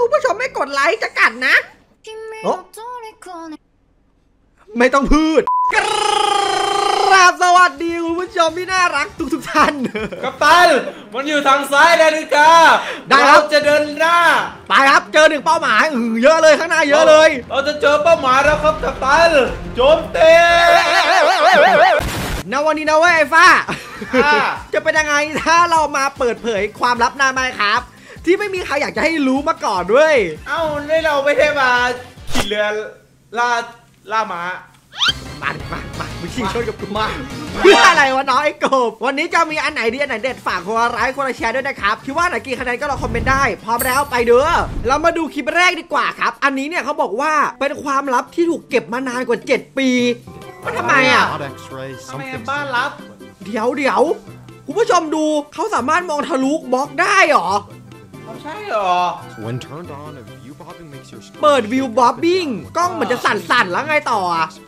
คุณผู้ชมไม่กดไลค์จะกัดนะไม่ต้องพูดครับสวัสดีคุณผู้ชมที่น่ารักทุกท่านกัปตันมันอยู่ทางซ้ายนาฬิกาได้ครับจะเดินหน้าไปครับเจอ1เป้าหมายเยอะเลยข้างหน้าเยอะเลยเราจะเจอเป้าหมายแล้วครับกัปตันโจมตีนะวันนี้นะเว้ยไอ้ฟ้าจะเป็นยังไงถ้าเรามาเปิดเผยความลับหน้าไม้ครับที่ไม่มีใครอยากจะให้รู้มาก่อนด้วยเอ้าเราไม่ได้มาขี่เรือล่าม้ามาชิงชนกับกูมาเพื่ออะไรวะน้องไอ้กบวันนี้จะมีอันไหนดีอันไหนเด็ดฝากคนละไลค์คนละแชร์ด้วยนะครับคิดว่าไหนกี่คะแนนก็ลองคอมเมนต์ได้พร้อมแล้วไปเด้อเรามาดูคลิปแรกดีกว่าครับอันนี้เนี่ยเขาบอกว่าเป็นความลับที่ถูกเก็บมานานกว่า7 ปีทำไมอ่ะทำไมบ้านลับเดี๋ยวคุณผู้ชมดูเขาสามารถมองทะลุบล็อกได้หรอใช่หรอเปิดวิวบ๊อบบิ้งกล้องเหมือนจะสั่นๆแล้วไงต่อ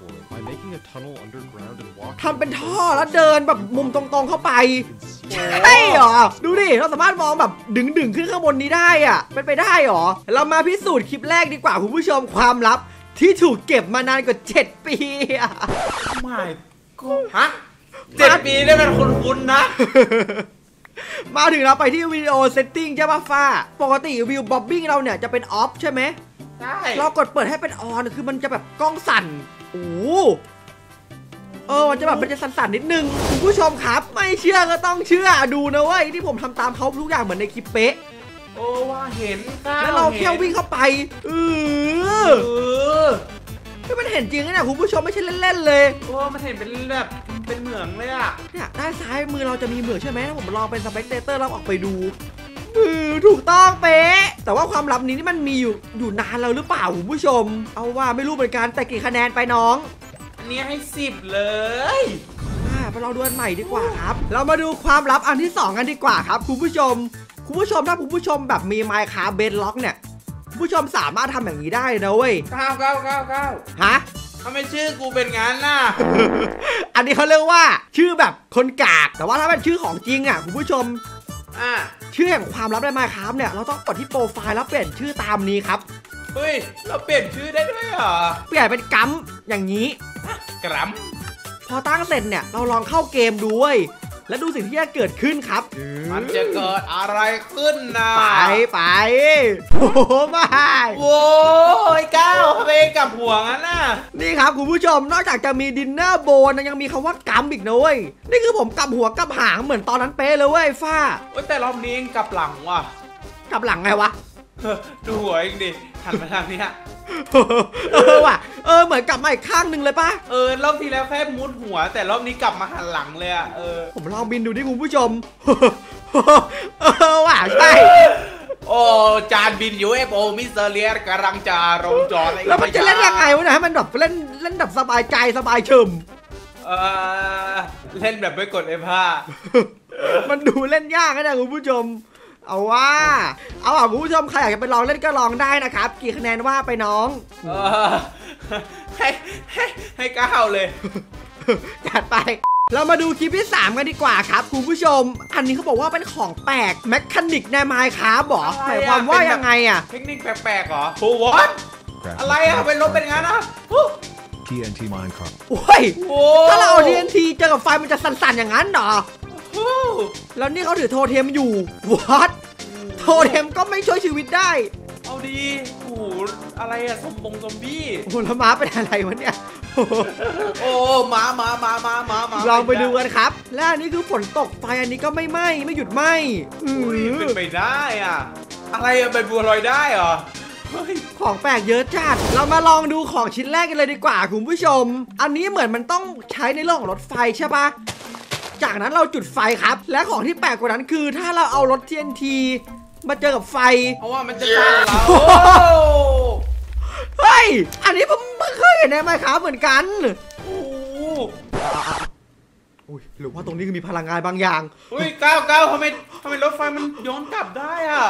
ทำเป็นท่อแล้วเดินแบบมุมตรงๆเข้าไปใช่หรอดูดิเราสามารถมองแบบดึงขึ้นข้างบนนี้ได้อ่ะเป็นไปได้หรอเรามาพิสูจน์คลิปแรกดีกว่าคุณผู้ชมความลับที่ถูกเก็บมานานกว่า7 ปีอ่ะไม่ก็ฮะ7 ปีได้มันคุ้นๆนะมาถึงเราไปที่วิดีโอเซตติ้งใช่ป่ะฟ้าปกติวิวบ๊อบบิ้งเราเนี่ยจะเป็นออฟใช่ไหมใช่เรากดเปิดให้เป็นออนคือมันจะแบบกล้องสั่นโอ้มันจะแบบมันจะสั่นๆนิดนึงคุณผู้ชมครับไม่เชื่อก็ต้องเชื่อดูนะเว้ยที่ผมทำตามเขาทุกอย่างเหมือนในคลิปเป๊ะว่าเห็นแล้วเราแค่วิ่งเข้าไปคือมันเห็นจริงนะเนี่ยคุณผู้ชมไม่ใช่เล่นๆเลยมันเห็นเป็นแบบเป็นเหมืองเลยอ่ะเนี่ยด้านซ้ายมือเราจะมีเหมืองใช่ไหมผมลองเป็นสเปกเตอร์เราออกไปดูถูกต้องเป๊ะแต่ว่าความลับนี้นี่มันมีอยู่นานแล้วหรือเปล่าคุณผู้ชมเอาว่าไม่รู้เหมือนกันแต่กี่คะแนนไปน้องอันนี้ให้10เลยไปเราดูอันใหม่ดีกว่าครับเรามาดูความลับอันที่2กันดีกว่าครับคุณผู้ชมถ้าคุณผู้ชมแบบมี Minecraft Bedrock เนี่ยคุณผู้ชมสามารถทำอย่างนี้ได้นะเว้ย 9 ฮะทำไมชื่อกูเป็นงั้นน่ะอันนี้เขาเรียกว่าชื่อแบบคนกากแต่ว่าถ้าเป็นชื่อของจริงอ่ะคุณผู้ชมชื่อแห่งความลับใน Minecraft เนี่ยเราต้องกดที่โปรไฟล์แล้วเปลี่ยนชื่อตามนี้ครับเฮ้ยเราเปลี่ยนชื่อได้ด้วยเหรอเปลี่ยนเป็นกัมอย่างนี้กัมพอตั้งเสร็จเนี่ยเราลองเข้าเกมดูเว้ยแล้วดูสิ่งที่จะเกิดขึ้นครับมันจะเกิดอะไรขึ้นนะไปโอ้ไม่โว้ยก้าวทำไมกับหัวงั้นน่ะนี่ครับคุณผู้ชมนอกจากจะมีดินเนอร์โบนยังมีคำว่ากัมอีกนะเว้ยนี่คือผมกับหัวกับหางเหมือนตอนนั้นเป๊ะเลยเว้ยฟ้าแต่รอบนี้กับหลังว่ะกับหลังไงวะดูหัวเองดิหันมาทางนี้ว่ะเหมือนกลับมาอีกข้างหนึ่งเลยปะรอบที่แล้วแค่มุดหัวแต่รอบนี้กลับมาหันหลังเลยอ่ะผมลองบินดูดิคุณผู้ชมว่ะใช่จานบิน UFO มิสเตอร์เลียสกำลังจะลงจอดแล้วมันจะเล่นยังไงวะเนี่ยให้มันแบบเล่นแบบสบายใจสบายเฉมเล่นแบบไม่กด F5 มันดูเล่นยากนะคุณผู้ชมเอาคุณผู้ชมใครอยากจะไปลองเล่นก็ลองได้นะครับกี่คะแนนว่าไปน้องให้9เลยจัดไปเรามาดูคลิปที่3กันดีกว่าครับคุณผู้ชมอันนี้เขาบอกว่าเป็นของแปลกแมคคานิกในไมค์ครับหรอหมายความว่ายังไงอะเทคนิคแปลกๆหรอโอ้วอทอะไรอะเป็นรถเป็นงั้นนะ TNT Minecraft โอ้ยถ้าเราเอา TNT เจอกับไฟมันจะสั่นๆอย่างนั้นหรอแล้วนี่เขาถือโทเทมอยู่วัดโทเทมก็ไม่ช่วยชีวิตได้เอาดีโอ้อะไรอะซอมบี้แล้วม้าเป็นอะไรวะเนี่ยม้าลองไปดูกันครับและอันนี้คือฝนตกไฟอันนี้ก็ไม่ไหม้ไม่หยุดไหม้เป็นไปได้อะอะไรอะเป็นบัวลอยได้เหรอของแปลกเยอะจัดเรามาลองดูของชิ้นแรกกันเลยดีกว่าคุณผู้ชมอันนี้เหมือนมันต้องใช้ในเรื่องของรถไฟใช่ปะจากนั้นเราจุดไฟครับและของที่แปลกกว่านั้นคือถ้าเราเอารถ TNT มาเจอกับไฟเพราะว่ามันจะฆ่าเราเฮ้ยอันนี้ผมไม่เคยเห็นในไมค์ครับเหมือนกันหรือว่าตรงนี้มีพลังงานบางอย่างก้าวทำไมรถไฟมันย้อนกลับได้อ่ะ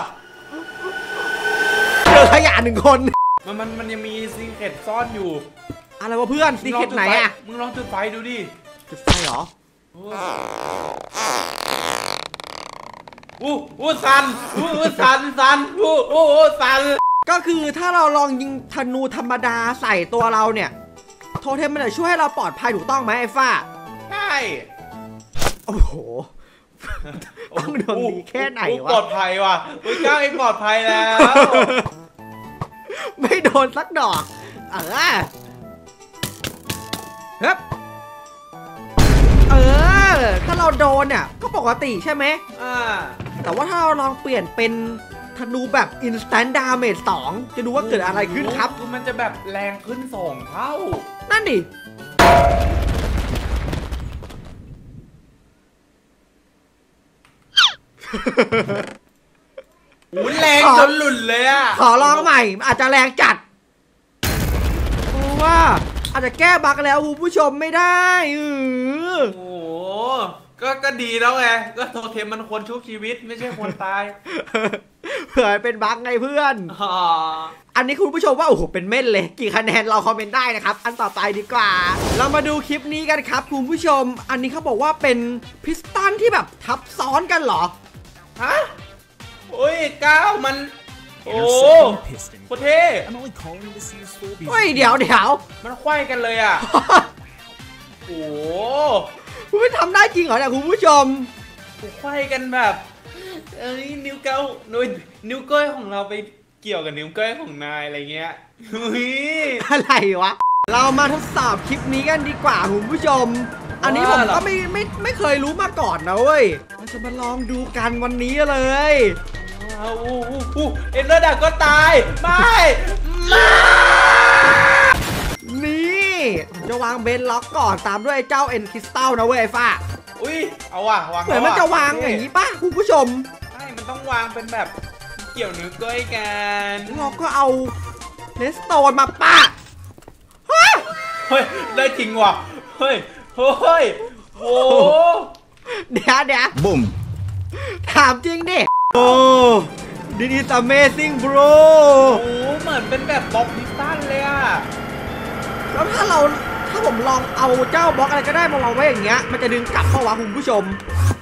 เจอขยะ1 คนมันยังมีซีเคร็ตซ่อนอยู่อะไรวะเพื่อนซีเคร็ตไหนอ่ะมึงลองจุดไฟดูดิจุดไฟเหรอสันสันสันก็คือถ้าเราลองยิงธนูธรรมดาใส่ตัวเราเนี่ยโทเทมมันจะช่วยให้เราปลอดภัยถูกต้องไหมไอ้ฝ้าใช่โอ้โหต้องโดนดีแค่ไหนวะปลอดภัยว่ะก้าวเองปลอดภัยแล้วไม่โดนสักดอกเฮ้ยถ้าเราโดนเนี่ยก็ปกติใช่ไหมแต่ว่าถ้าเราลองเปลี่ยนเป็นธนูแบบ instant damage 2จะดูว่าเกิดอะไรขึ้นครับมันจะแบบแรงขึ้น2 เท่านั่นดิแรงจนหลุดเลยอ่ะขอลองใหม่อาจจะแรงจัดเพราะว่าอาจจะแก้บั๊กแล้วคุณผู้ชมไม่ได้โอ้ก็ดีแล้วไงก็โทเทมมันคนชุบชีวิตไม่ใช่คนตายเผื่อเป็นบั๊กไงเพื่อนอันนี้คุณผู้ชมว่าโอ้โหเป็นเม่นเลยกี่คะแนนเราคอมเมนต์ได้นะครับอันต่อไปดีกว่าเรามาดูคลิปนี้กันครับคุณผู้ชมอันนี้เขาบอกว่าเป็นพิสตันที่แบบทับซ้อนกันเหรอฮะโอ้ยก้าวมันโอ้โคตรเท่เฮ้ยเดี๋ยวมันไขว้กันเลยอ่ะโอ้คุณไม่ทำได้จริงเหรอเนี่ยคุณผู้ชมไขว้กันแบบนิ้วก้าวนิ้วก้อยของเราไปเกี่ยวกับนิ้วก้อยของนายอะไรเงี้ยอะไรวะเรามาทดสอบคลิปนี้กันดีกว่าคุณผู้ชมอันนี้ผมก็ไม่เคยรู้มาก่อนนะเว้ยเราจะมาลองดูกันวันนี้เลยเอ็นเดอร์ดักก็ตายไม่นี่ผมจะวางเบนล็อกก่อนตามด้วยเจ้าเอ็นคริสตัลนะเว้ยฟ้าอุ้ยเอาว่ะวางเหมือนมันจะวางอย่างนี้ป่ะคุณผู้ชมใช่มันต้องวางเป็นแบบเกี่ยวนิ้วก้อยกันเราก็เอาเลสโตนมาปะเฮ้ยได้จริงว่ะเฮ้ยโอ้เดี๋ยวบุ้มถามจริงดิโอ้This is amazing bro โอ้เหมือนเป็นแบบบล็อกพิสตันเลยอะแล้วถ้าผมลองเอาเจ้าบล็อกอะไรก็ได้มาลองไว้อย่างเงี้ยมันจะดึงกลับเข้าวะคุณผู้ชม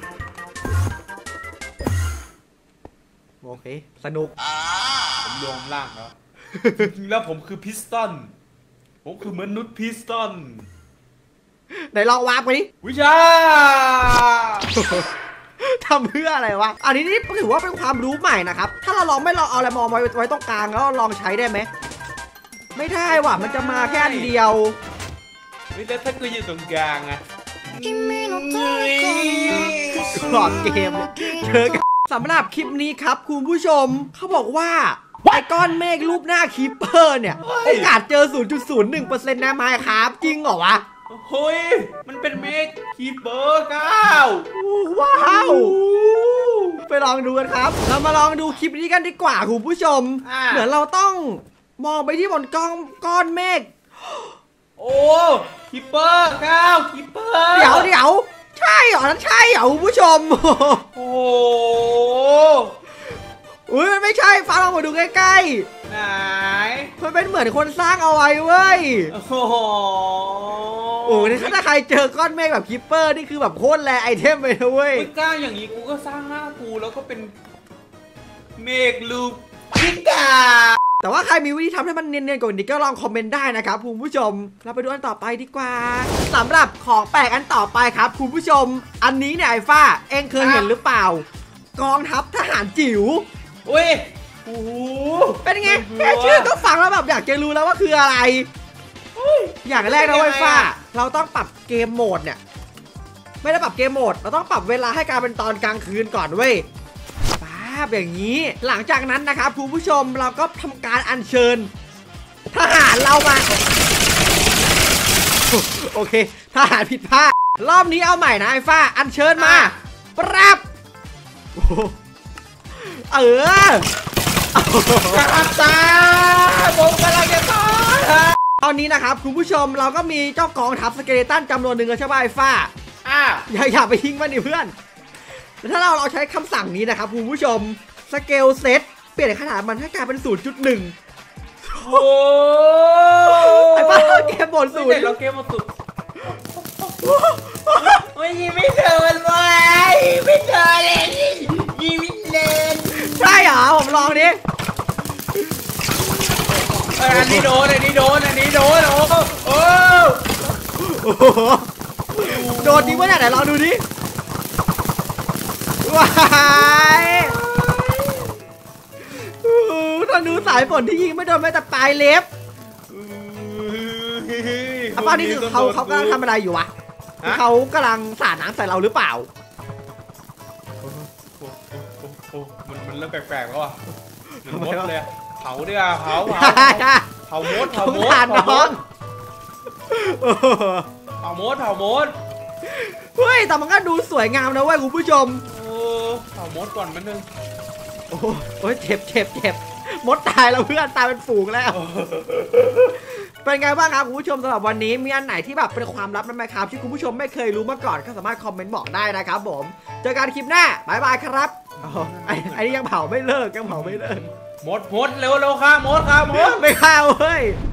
โอเคสนุกผมลงล่างแล้วจริงแล้วผมคือพิสตันผมคือมนุษย์พิสตันไหนลองวางไปดิวิชาทำเพื่ออะไรวะอันนี้นี่ถือว่าเป็นความรู้ใหม่นะครับถ้าเราลองไม่ลองเอาอะไรมองไว้ตรงกลางแล้วลองใช้ได้ไหมไม่ได้ว่ะมันจะมาแค่อันเดียวแล้วถ้ากูอยู่ตรงกลางอะหลอดเกมเจอกันสำหรับคลิปนี้ครับคุณผู้ชมเขาบอกว่าไอ้ก้อนเมฆรูปหน้าคีปเปอร์เนี่ยโอกาสเจอ 0.01% นะไมค์ครับจริงเหรอวะเฮ้ยมันเป็นเมฆคีปเปอร์9 ว้าวไปลองดูกันครับเรามาลองดูคลิปนี้กันดีกว่าคุณผู้ชมเหมือนเราต้องมองไปที่บนก้อนเมฆโอ้คีปเปอร์9คีปเปอร์เดี๋ยวใช่เหรอนั่นใช่เหรอคุณผู้ชมโอ้อุ้ยมันไม่ใช่ฟ้าลองมาดูใกล้ๆไหนมันเป็นเหมือนคนสร้างเอาไว้เว้ยโอ้โหถ้าใครเจอก้อนเมฆแบบคิปเปอร์นี่คือแบบโคตรแรไอเทมเลยนะเว้ยกล้าอย่างนี้กูก็สร้างหน้ากูแล้วก็เป็นเมฆลูกพิกาแต่ว่าใครมีวิธีทำให้มันเนียนๆกว่านี้ก็ลองคอมเมนต์ได้นะครับคุณผู้ชมเราไปดูอันต่อไปดีกว่าสำหรับของแปลกอันต่อไปครับคุณผู้ชมอันนี้เนี่ยไอ้ฟ้าเอ็งเคยเห็นหรือเปล่ากองทัพทหารจิ๋วอุ้ยโอ้เป็นไงแค่ชื่อก็ฟังแล้วแบบอยากจะรู้แล้วว่าคืออะไรอย่างแรกนะไอ้ฟ้าเราต้องปรับเกมโหมดเนี่ยไม่ได้ปรับเกมโหมดเราต้องปรับเวลาให้กลายเป็นตอนกลางคืนก่อนเว้ยอย่างนี้หลังจากนั้นนะครับคุณผู้ชมเราก็ทำการอัญเชิญทหารเรามาโอเคทหารผิดพลาดรอบนี้เอาใหม่นะไอ้ฟ้าอัญเชิญมาปรับครับตาผมกำลังจะตายตอนนี้นะครับคุณผู้ชมเราก็มีเจ้ากองทัพสเกเลตันจำนวนหนึ่งใช่ไหมไอ้ฟ้าอย่าไปทิ้งมันดิเพื่อนถ้าเราใช้คำสั่งนี้นะครับคุณผู้ชมสเกลเซตเปลี่ยนขนาดมันให้กลายเป็น 0.1 โอ้ไอ้ป้าเกมหมดศูนย์เราเกมหมดศูนย์ไม่ยิงไม่เจอมันเลยไม่เจอเลยยิงไม่เล่นใช่เหรอผมลองดิอันนี้โดนอันนี้โดนอันนี้โดนโอ้โอ้โอ้โหโดนจริงปะเนี่ยไหนลองดูดิว้ายธนูสายฝนที่ยิงไม่โดนแม้แต่ปลายเล็บป้านี่คือเขากำลังทำอะไรอยู่วะเขากำลังสาดน้ำใส่เราหรือเปล่าโอ้มันเริ่มแปลกๆแล้วอ่ะเหมือนมดเลยเผาดิอ่ะเผามดเผามดเผามดเฮ้ยแต่มันก็ดูสวยงามนะเว้ยคุณผู้ชมเผามดก่อนมันนึงโอ้ยเจ็บมดตายแล้วเพื่อนตายเป็นฝูงแล้วเป็นไงบ้างครับคุณผู้ชมสำหรับวันนี้มีอันไหนที่แบบเป็นความลับไหมครับที่คุณผู้ชมไม่เคยรู้มาก่อนก็สามารถคอมเมนต์บอกได้นะครับผมเจอกันคลิปหน้าบายบายครับไอ้นี่ยังเผาไม่เลิกมดเร็วค่ะมดไม่ฆ่าเว้ย